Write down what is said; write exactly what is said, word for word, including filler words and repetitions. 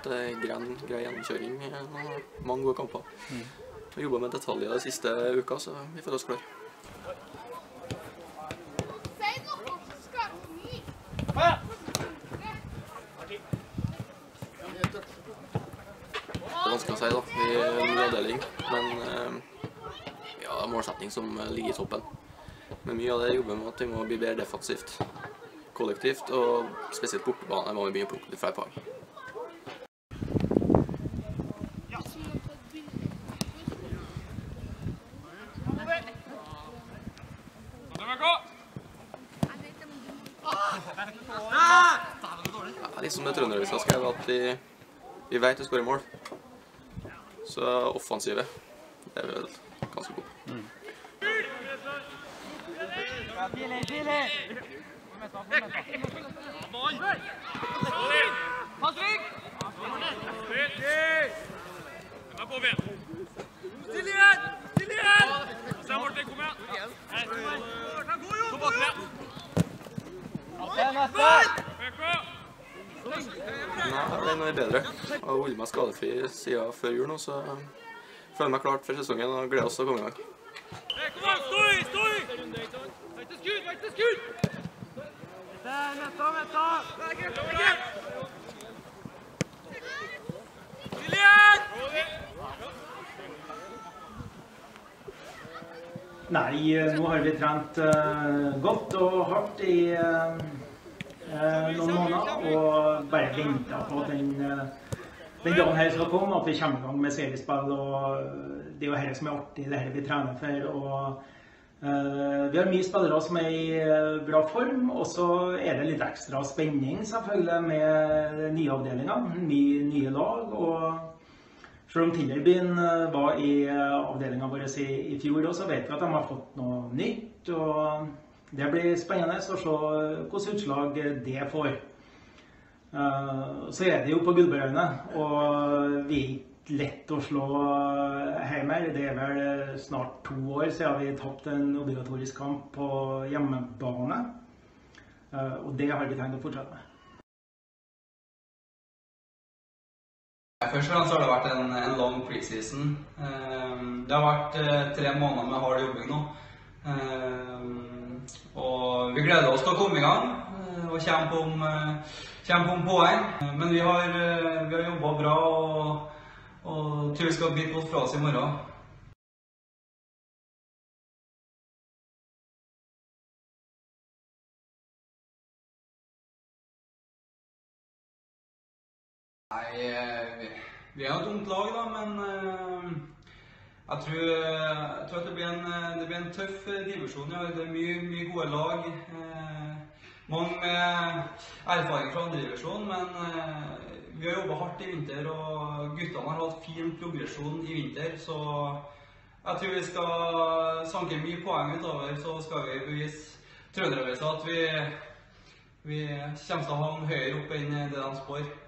hatt eh, gren, grei gjennomkjøring i mange gode kamper. Mm. Vi har jobbet med detaljer de siste uka, så vi får oss klar. Det er vanskelig å si da, vi er en ny avdeling, men eh, ja, det er målsetning som ligger i toppen. Men mye av det jobber med at vi må bli bedre defensivt, kollektivt, og spesielt bortebane må vi begynne å plukke litt flere poeng. Ja, litt som det Trønderøysa skrev, at vi, vi vet å skåre mål. Så offensive, det er vi vel ganske gode på. Mm. Tidlig, tidlig! Patrick! Still igjen! Still igjen! Se Morten, kom igjen! Så bak det! Nei, det er noe bedre. Jeg har holdt meg skadefri siden før jul nå, så jeg føler meg klart for sesongen og gleder oss til å komme i gang. Kom an, stå i, stå i! Veit skudd, veit skudd! Der, venta, venta! Til igjen! Nei, nå har vi trent uh, godt og hardt i uh, noen måneder, og bare ventet på at den, uh, den dagen her skal komme, at vi kommer i gang med seriespill, og det er jo dette som er artig, det her vi trener for. Og, uh, vi har mye spillere som er i bra form, og så er det litt ekstra spenning selvfølgelig med nye avdelinger, mye nye lag. Og selv om Tillerbyen var i avdelingen vår i, i fjor, så vet vi at de har fått noe nytt, og det blir spennende å se hvilke utslag det får. Uh, så er det jo på Gullbergøyene, og vi er ikke lett å slå hjemme. Det er vel snart to år siden vi tapt en obligatorisk kamp på hjemmebane, uh, og det har vi tenkt å fortsette med. Først og fremst har det vært en, en lang preseason. Det har vært tre måneder med hard jobbing nå. Og vi gleder oss til å komme i gang og kjempe om, kjempe om poeng. Men vi har, vi har jobbet bra og, og tror vi skal bite godt fra oss i morgen. Nei, vi er et ungt lag da, men jeg tror, jeg tror at det blir, en, det blir en tøff divisjon. Ja. Det er mye, mye gode lag, mange med erfaring fra andre divisjon, men vi har jobbet hardt i vinter, og guttene har hatt fin progresjon i vinter, så jeg tror vi skal sanke mye poeng utover, så skal vi bevise Trønderøysa at vi, vi kommer til å ha en høyere opp enn det de spår.